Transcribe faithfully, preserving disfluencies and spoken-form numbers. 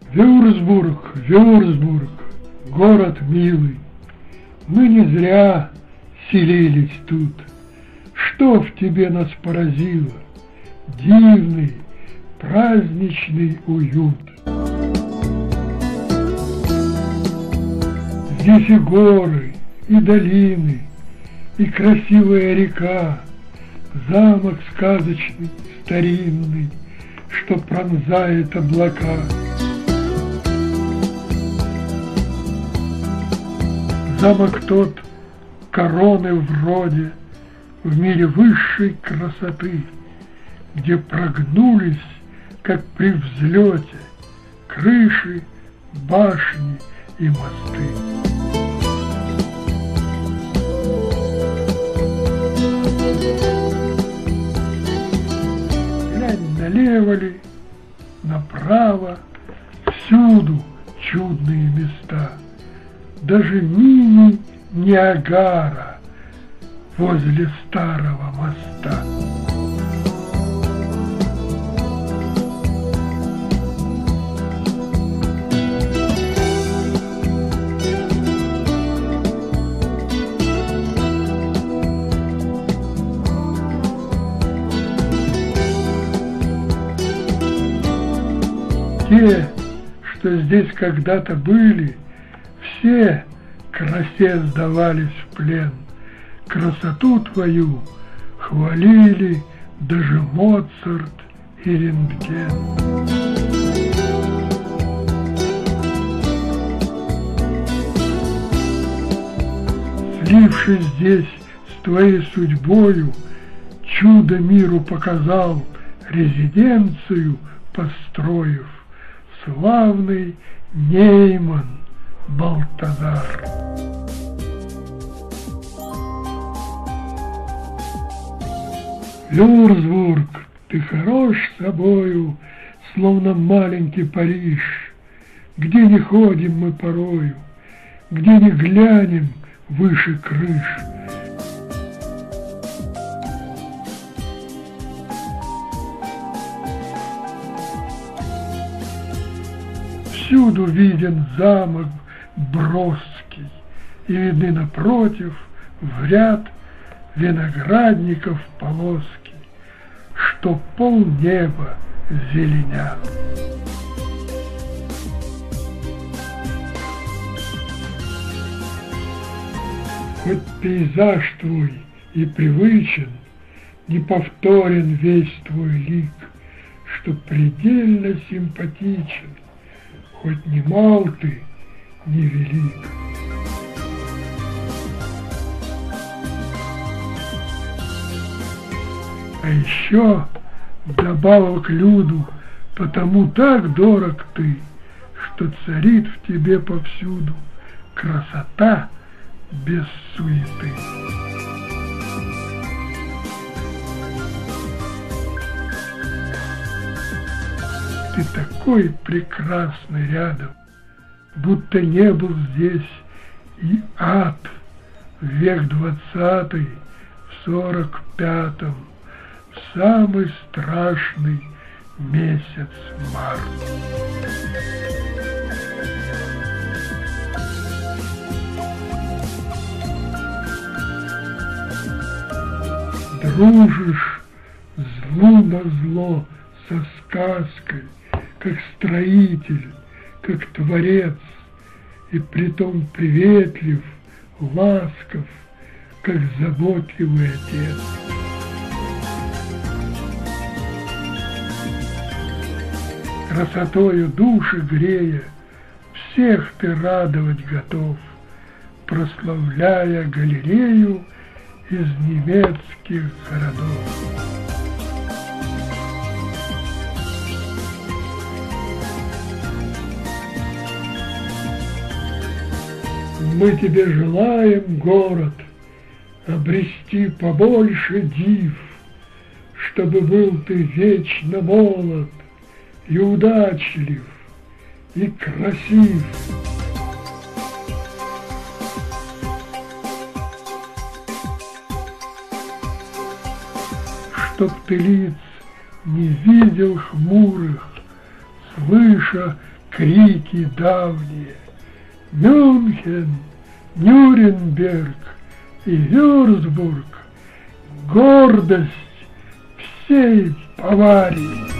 Вюрцбург, Вюрцбург, город милый, мы не зря селились тут. Что в тебе нас поразило? Дивный, праздничный уют. Здесь и горы, и долины, и красивая река, замок сказочный, старинный, что пронзает облака. Замок тот короны вроде, в мире высшей красоты, где прогнулись, как при взлете, крыши, башни и мосты. Глянь, налево ли, направо, всюду чудные места. Даже мини-Ниагара возле старого моста. Те, что здесь когда-то были, все красе сдавались в плен. Красоту твою хвалили даже Моцарт и Рентген. Слившись здесь с твоей судьбою, чудо миру показал, резиденцию построив, славный Нейман Балтазар. Вюрцбург, ты хорош собою, словно маленький Париж, где не ходим мы порою, где не глянем выше крыш. Всюду виден замок Бродский, и видны напротив в ряд виноградников полоски, что полнеба зеленят. Хоть пейзаж твой и привычен, не повторен весь твой лик, что предельно симпатичен, хоть не мал ты, не велик. А еще вдобавок люду, потому так дорог ты, что царит в тебе повсюду красота без суеты. Ты такой прекрасный рядом, будто не был здесь и ад в век двадцатый, в сорок пятом, в самый страшный месяц март. Дружишь злу на зло со сказкой, как строитель, как творец, и притом приветлив, ласков, как заботливый отец. Красотою души грея, всех ты радовать готов, прославляя галерею из немецких городов. Мы тебе желаем, город, обрести побольше див, чтобы был ты вечно молод и удачлив, и красив. Чтоб ты лиц не видел хмурых, слыша крики давние. Мюнхен, Нюрнберг и Вюрцбург — гордость всей Баварии.